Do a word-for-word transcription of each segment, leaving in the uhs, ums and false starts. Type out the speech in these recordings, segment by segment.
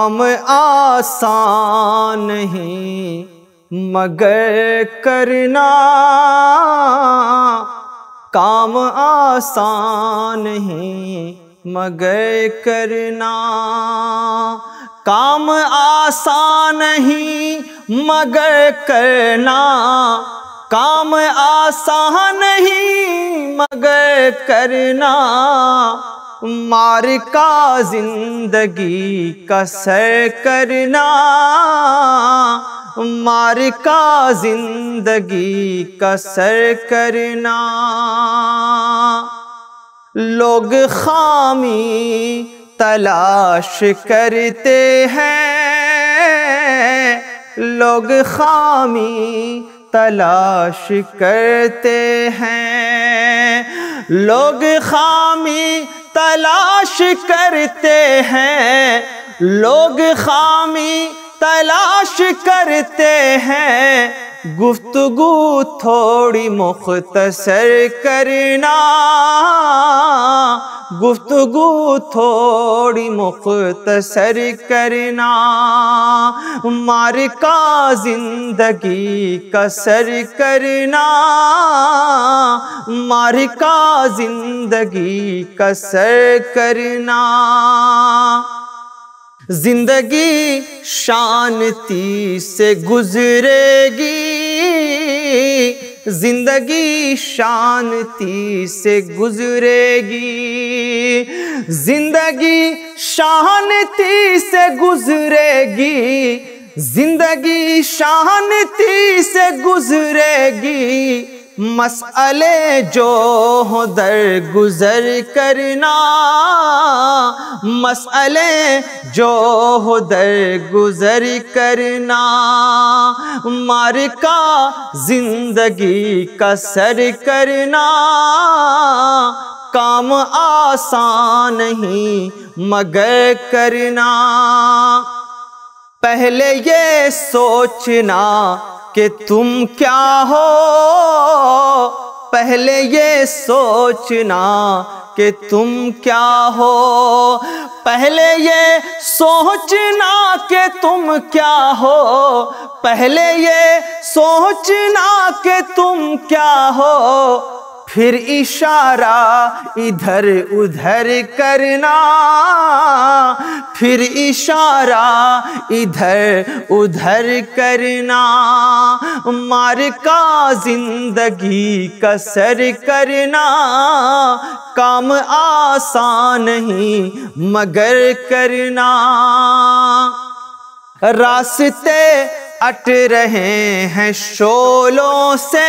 کام آسان نہیں مگر کرنا، کام آسان نہیں مگر کرنا، کام آسان نہیں مگر کرنا، کام آسان نہیں مگر کرنا، معرکہ زندگی کا سر کرنا، معرکہ زندگی کا سر کرنا۔ لوگ خامی تلاش کرتے ہیں، لوگ خامی تلاش کرتے ہیں، لوگ خامی تلاش کرتے ہیں، لوگ خامی تلاش کرتے ہیں، گفتگو تھوڑی مختصر کرنا، گفتگو تھوڑی مختصر کرنا، معرکہ زندگی کا سر کرنا، معرکہ زندگی کا سر کرنا۔ زندگی شانتی سے گزرے گی، زندگی شانتی سے گزرے گی، زندگی شانتی سے گزرے گی، زندگی شانتی سے گزرے گی، مسئلے جو ہوں در گزر کرنا، مسئلے جو ہوں در گزر کرنا، معرکہ زندگی کا سر کرنا، کام آسان نہیں مگر کرنا۔ پہلے یہ سوچنا کہ تم کیا ہو، پہلے یہ سوچنا کہ تم کیا ہو، پہلے یہ سوچنا کہ تم کیا ہو، پہلے یہ سوچنا کہ تم کیا ہو، پھر اشارہ ادھر ادھر کرنا، پھر اشارہ ادھر ادھر کرنا، معرکہ زندگی کا سر کرنا، کام آسان نہیں مگر کرنا۔ راستے اٹ رہے ہیں شعلوں سے،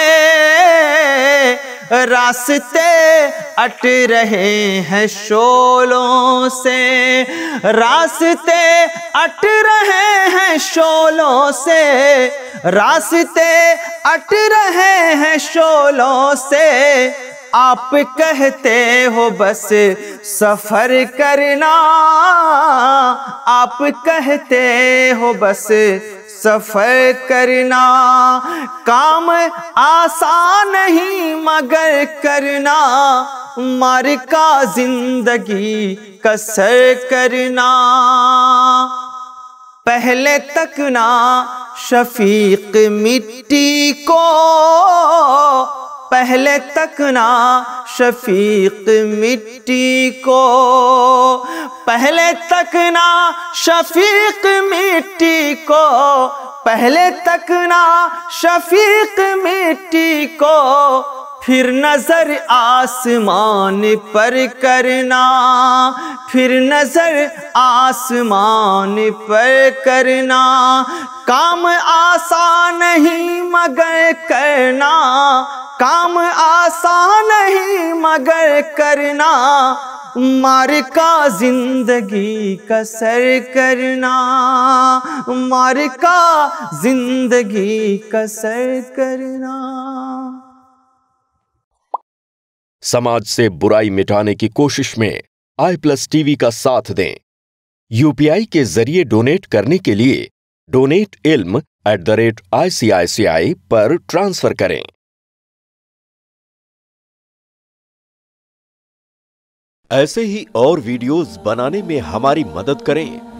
راستے اٹ رہے ہیں شعلوں سے، راستے اٹ رہے ہیں شعلوں سے، راستے اٹ رہے ہیں شعلوں سے، آپ کہتے ہو بس سفر کرنا، آپ کہتے ہو بس سفر کرنا، کام آسان نہیں مگر کرنا، معرکہ زندگی کا سر کرنا۔ پہلے تکنا شفیق مٹی کو، پہلے تکنا شفیق مٹی کو، پہلے تکنا شفیق مٹی کو، پہلے تکنا شفیق مٹی کو، پھر نظر آسمان پر کرنا، پھر نظر آسمان پر کرنا، کام آسان نہیں مگر کرنا، کام آسان نہیں مگر کرنا، معرکہ زندگی کا سر کرنا، معرکہ زندگی کا سر کرنا۔ سماج سے برائی مٹانے کی کوشش میں آئی پلس ٹی وی کا ساتھ دیں۔ یو پی آئی کے ذریعے ڈونیٹ کرنے کے لیے ڈونیٹ علم at the rate I C I C I پر ٹرانسفر کریں۔ ایسے ہی اور ویڈیوز بنانے میں ہماری مدد کریں